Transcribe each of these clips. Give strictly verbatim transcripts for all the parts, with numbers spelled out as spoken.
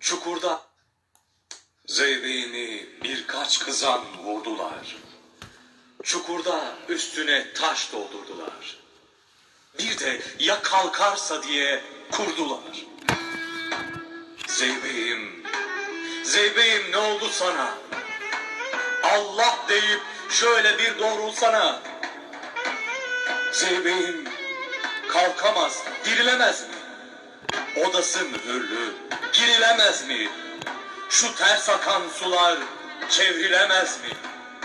Çukurda zeybeğini birkaç kızan vurdular. Çukurda üstüne taş doldurdular. Bir de ya kalkarsa diye kurdular. Zeybeğim, Zeybeğim ne oldu sana? Allah deyip şöyle bir doğrulsana. Zeybeğim kalkamaz, dirilemez mi? Odası mühürlü, girilemez mi? Şu ters akan sular çevrilemez mi?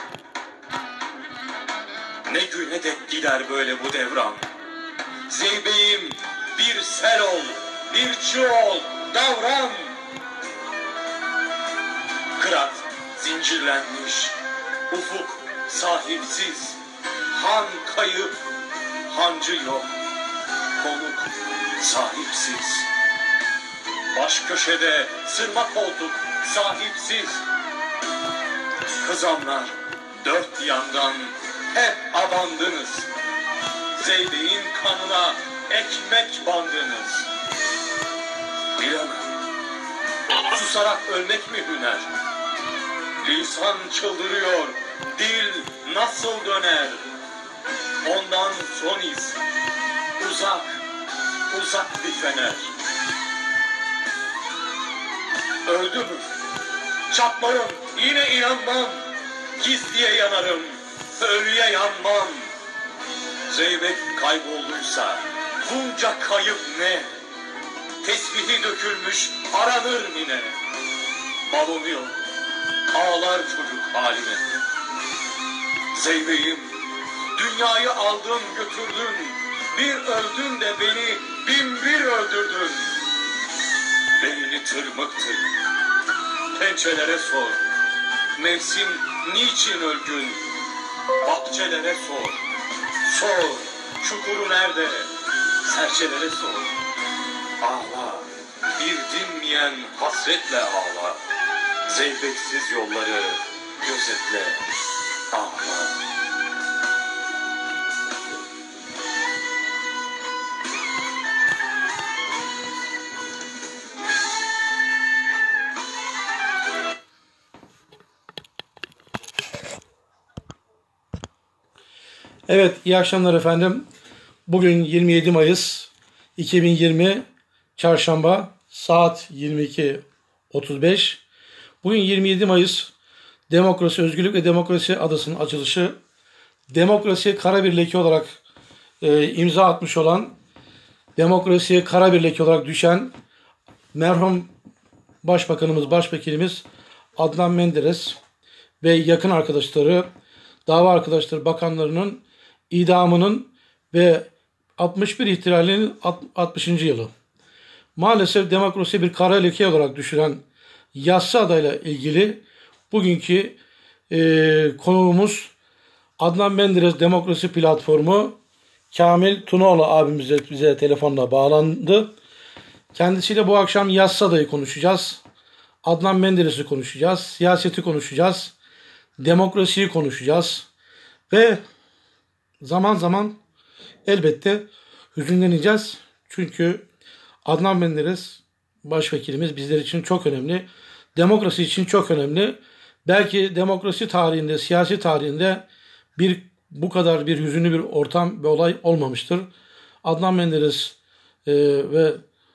Ne güne dek gider böyle bu devran? Zeybeğim bir sel ol, bir çığ ol, davran. Kırat zincirlenmiş, ufuk sahipsiz, han kayıp, hancı yok, konuk sahipsiz. Baş köşede sırma koltuk sahipsiz. Kızanlar dört yandan hep abandınız. Zeybeğin kanına ekmek bandınız. Bilemem, susarak ölmek mi hüner? Lisan çıldırıyor, dil nasıl döner? Ondan son iz, uzak, uzak bir fener. Öldü mü? Çatlarım, yine inanmam. Gizliye yanarım, ölüye yanmam. Zeybek kaybolduysa bunca kayıp ne? Tesbihi dökülmüş aranır mine. Balonu yok, ağlar çocuk halime. Zeybeğim, dünyayı aldın götürdün. Bir öldün de beni bin bir öldürdün. Belini tırmıktı, pençelere sor. Mevsim niçin ölgün? Bahçelere sor. Sor, çukuru nerede? Serçelere sor. Ağla, bir dinmeyen hasretle ağla. Zeybeksiz yolları gözetle, ağla. Evet, iyi akşamlar efendim. Bugün yirmi yedi Mayıs iki bin yirmi Çarşamba saat yirmi iki otuz beş. Bugün yirmi yedi Mayıs Demokrasi, Özgürlük ve Demokrasi Adası'nın açılışı. Demokrasi kara bir leke olarak e, imza atmış olan, demokrasiye kara bir leke olarak düşen merhum Başbakanımız, Başvekilimiz Adnan Menderes ve yakın arkadaşları, dava arkadaşları, bakanlarının idamının ve altmış bir ihtilalinin altmışıncı yılı. Maalesef demokrasi bir kara leke olarak düşüren Yassıada'yla ilgili bugünkü e, konuğumuz Adnan Menderes Demokrasi Platformu Kamil Tunoğlu abimize bize telefonla bağlandı. Kendisiyle bu akşam Yassıada'yı konuşacağız. Adnan Menderes'i konuşacağız. Siyaseti konuşacağız. Demokrasiyi konuşacağız. Ve zaman zaman elbette hüzünleneceğiz. Çünkü Adnan Menderes başvekilimiz bizler için çok önemli. Demokrasi için çok önemli. Belki demokrasi tarihinde, siyasi tarihinde bir bu kadar bir hüzünlü bir ortam ve olay olmamıştır. Adnan Menderes e, ve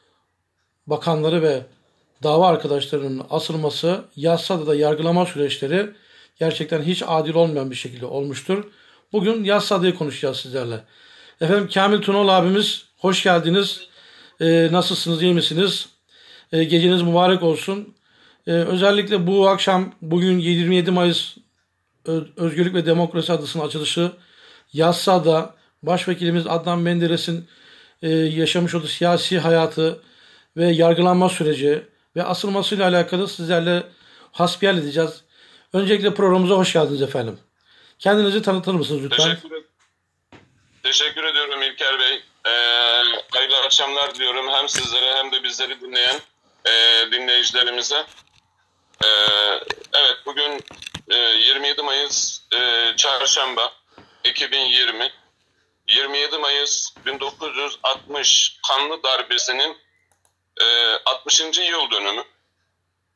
bakanları ve dava arkadaşlarının asılması, Yassıada'da yargılama süreçleri gerçekten hiç adil olmayan bir şekilde olmuştur. Bugün Yassıada'yı konuşacağız sizlerle. Efendim Kamil Tunoğlu abimiz, hoş geldiniz. Ee, nasılsınız, iyi misiniz? Ee, geceniz mübarek olsun. Ee, özellikle bu akşam, bugün yirmi yedi Mayıs Özgürlük ve Demokrasi Adası'nın açılışı. Yassıada, Başvekilimiz Adnan Menderes'in e, yaşamış olduğu siyasi hayatı ve yargılanma süreci ve asılmasıyla alakalı sizlerle hasbihal edeceğiz. Öncelikle programımıza hoş geldiniz efendim. Kendinizi tanıtır mısınız lütfen? Teşekkür, Teşekkür ediyorum İlker Bey. Ee, hayırlı akşamlar diliyorum hem sizlere hem de bizleri dinleyen e, dinleyicilerimize. Ee, evet, bugün e, yirmi yedi Mayıs e, Çarşamba iki bin yirmi. yirmi yedi Mayıs bin dokuz yüz altmış kanlı darbesinin e, altmışıncı yıl dönümü.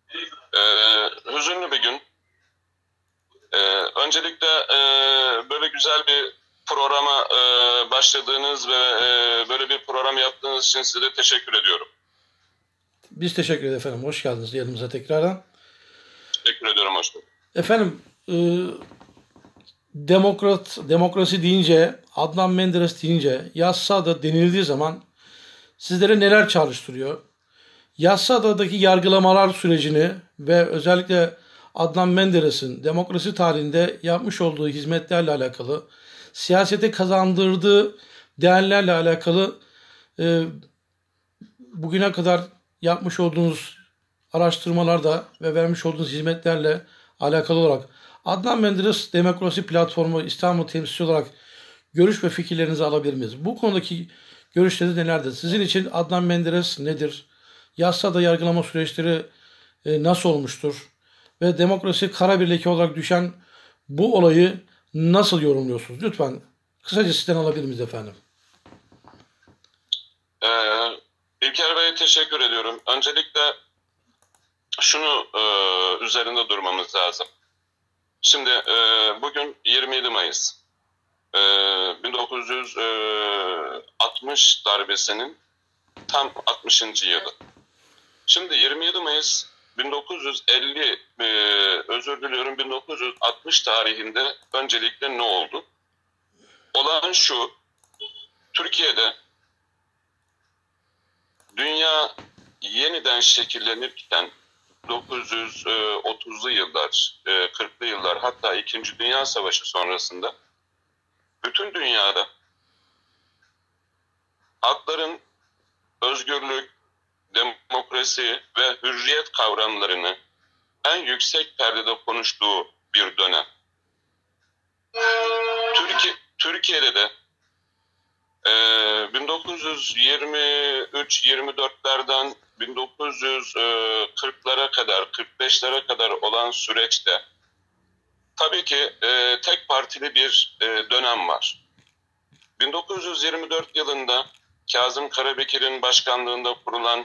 E, hüzünlü bir gün. E, öncelikle e, böyle güzel bir programa e, başladığınız ve e, böyle bir program yaptığınız için size teşekkür ediyorum. Biz teşekkür ederiz efendim. Hoş geldiniz yanımıza tekrardan. Teşekkür ediyorum, hoş bulduk. Efendim e, demokrat, demokrasi deyince, Adnan Menderes deyince, Yassıada denildiği zaman sizlere neler çağrıştırıyor? Yassıada'daki yargılamalar sürecini ve özellikle Adnan Menderes'in demokrasi tarihinde yapmış olduğu hizmetlerle alakalı, siyasete kazandırdığı değerlerle alakalı e, bugüne kadar yapmış olduğunuz araştırmalarda ve vermiş olduğunuz hizmetlerle alakalı olarak Adnan Menderes Demokrasi Platformu İstanbul temsilcisi olarak görüş ve fikirlerinizi alabilir miyiz? Bu konudaki görüşleriniz nelerdir? Sizin için Adnan Menderes nedir? Yassıada yargılama süreçleri e, nasıl olmuştur? Ve demokrasi kara bir leke olarak düşen bu olayı nasıl yorumluyorsunuz? Lütfen kısaca sizden alabilir miyiz efendim? Ee, İlker Bey'e teşekkür ediyorum. Öncelikle şunu e, üzerinde durmamız lazım. Şimdi e, bugün yirmi yedi Mayıs. E, bin dokuz yüz altmış darbesinin tam altmışıncı yılı. Şimdi yirmi yedi Mayıs bin dokuz yüz elli, e, özür diliyorum, bin dokuz yüz altmış tarihinde öncelikle ne oldu? Olan şu, Türkiye'de dünya yeniden şekillenirken dokuz yüz otuzlu yıllar, kırklı yıllar, hatta İkinci Dünya Savaşı sonrasında bütün dünyada halkların özgürlük, demokrasi ve hürriyet kavramlarını en yüksek perdede konuştuğu bir dönem. Türkiye, Türkiye'de de e, bin dokuz yüz yirmi üç yirmi dörtlerden bin dokuz yüz kırklara kadar, kırk beşlere kadar olan süreçte tabii ki e, tek partili bir e, dönem var. bin dokuz yüz yirmi dört yılında Kazım Karabekir'in başkanlığında kurulan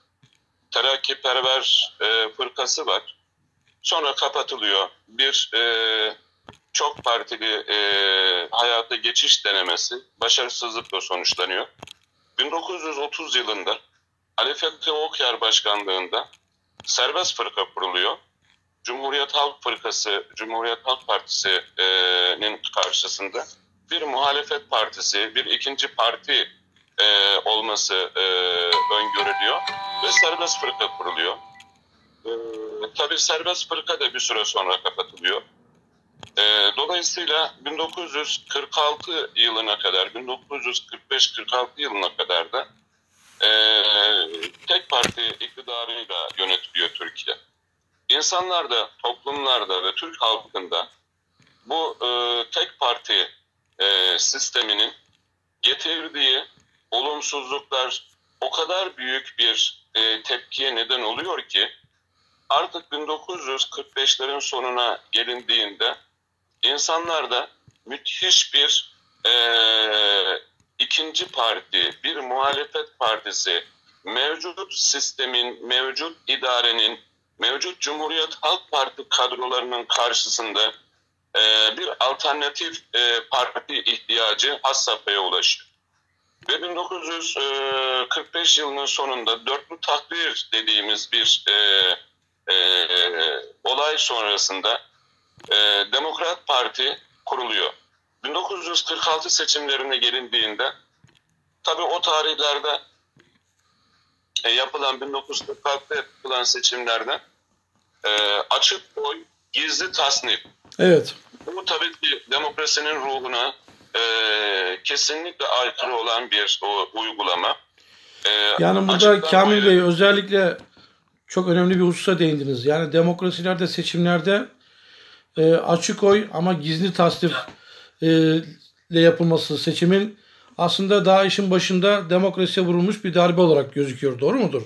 Terakkiperver e, fırkası var. Sonra kapatılıyor. Bir e, çok partili e, hayata geçiş denemesi başarısızlıkla sonuçlanıyor. bin dokuz yüz otuz yılında Ali Fethi Okyar başkanlığında serbest fırka kuruluyor. Cumhuriyet Halk Fırkası, Cumhuriyet Halk Partisi'nin karşısında bir muhalefet partisi, bir ikinci parti e, olması e, öngörülüyor ve serbest fırka kuruluyor. E, tabii serbest fırka da bir süre sonra kapatılıyor. E, dolayısıyla bin dokuz yüz kırk altı yılına kadar, bin dokuz yüz kırk beş kırk altı yılına kadar da e, tek parti iktidarıyla yönetiliyor Türkiye. İnsanlar da, toplumlarda ve Türk halkında bu e, tek parti e, sisteminin getirdiği olumsuzluklar o kadar büyük bir e, tepkiye neden oluyor ki artık bin dokuz yüz kırk beşlerin sonuna gelindiğinde insanlarda müthiş bir e, ikinci parti, bir muhalefet partisi, mevcut sistemin, mevcut idarenin, mevcut Cumhuriyet Halk Parti kadrolarının karşısında e, bir alternatif e, parti ihtiyacı has safhaya ulaşıyor. Ve bin dokuz yüz kırk beş yılının sonunda dörtlü takvir dediğimiz bir e, e, olay sonrasında e, Demokrat Parti kuruluyor. bin dokuz yüz kırk altı seçimlerine gelindiğinde tabii o tarihlerde e, yapılan bin dokuz yüz kırk altıda yapılan seçimlerde e, açık oy, gizli tasnif. Evet. Bu tabii ki demokrasinin ruhuna e, kesinlikle aykırı olan bir o, uygulama. E, Yani burada Kamil oyu... Bey özellikle çok önemli bir hususa değindiniz. Yani demokrasilerde, seçimlerde e, açık oy ama gizli tasnif e, ile yapılması seçimin aslında daha işin başında demokrasiye vurulmuş bir darbe olarak gözüküyor. Doğru mudur?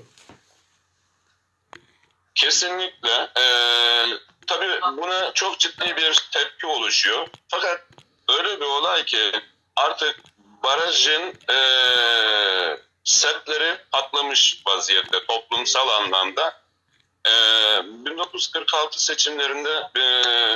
Kesinlikle. E, tabii buna çok ciddi bir tepki oluşuyor. Fakat öyle bir olay ki artık barajın e, setleri patlamış vaziyette toplumsal anlamda. e, bin dokuz yüz kırk altı seçimlerinde e,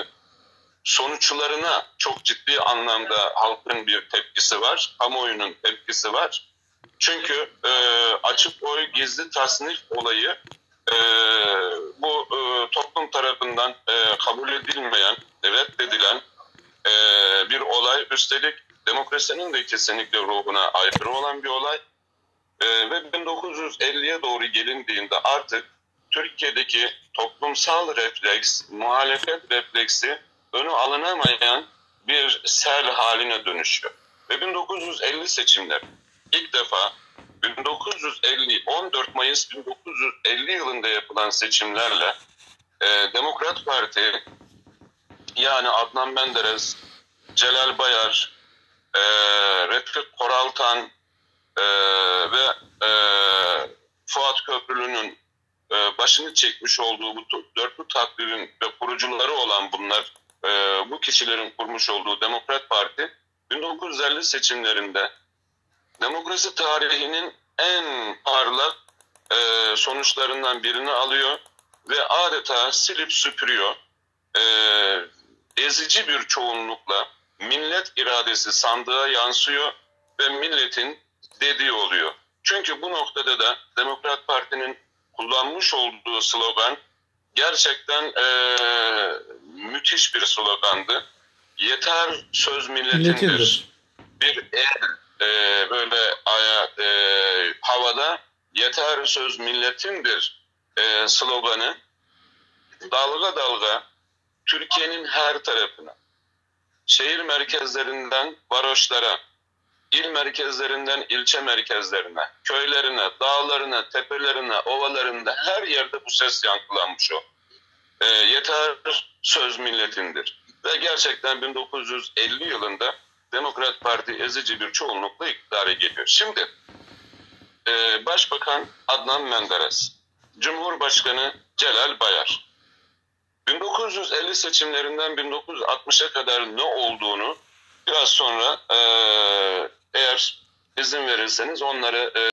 sonuçlarına çok ciddi anlamda halkın bir tepkisi var, kamuoyunun tepkisi var. Çünkü e, açık oy gizli tasnif olayı e, bu e, toplum tarafından e, kabul edilmeyen, reddedilen e, bir olay. Üstelik demokrasinin de kesinlikle ruhuna aykırı olan bir olay. E, ve bin dokuz yüz elliye doğru gelindiğinde artık Türkiye'deki toplumsal refleks, muhalefet refleksi önü alınamayan bir sel haline dönüşüyor. Ve bin dokuz yüz elli seçimler ilk defa bin dokuz yüz elli on dört Mayıs bin dokuz yüz elli yılında yapılan seçimlerle e, Demokrat Parti, yani Adnan Menderes, Celal Bayar, e, Refik Koraltan e, ve e, Fuat Köprülü'nün e, başını çekmiş olduğu bu dörtlü takdirin ve kurucuları olan bunlar, e, bu kişilerin kurmuş olduğu Demokrat Parti bin dokuz yüz elli seçimlerinde demokrasi tarihinin en parlak e, sonuçlarından birini alıyor ve adeta silip süpürüyor. E, ezici bir çoğunlukla millet iradesi sandığa yansıyor ve milletin dediği oluyor. Çünkü bu noktada da Demokrat Parti'nin kullanmış olduğu slogan gerçekten e, müthiş bir slogandı. Yeter söz milletindir. Milletindir. Bir el e, böyle aya, e, havada yeter söz milletindir e, sloganı dalga dalga Türkiye'nin her tarafına, şehir merkezlerinden varoşlara, il merkezlerinden ilçe merkezlerine, köylerine, dağlarına, tepelerine, ovalarında her yerde bu ses yankılanmış o. E, yeter söz milletindir. Ve gerçekten bin dokuz yüz elli yılında Demokrat Parti ezici bir çoğunlukla iktidara geliyor. Şimdi e, Başbakan Adnan Menderes, Cumhurbaşkanı Celal Bayar, bin dokuz yüz elli seçimlerinden bin dokuz yüz altmışa kadar ne olduğunu biraz sonra e, eğer izin verirseniz onları e,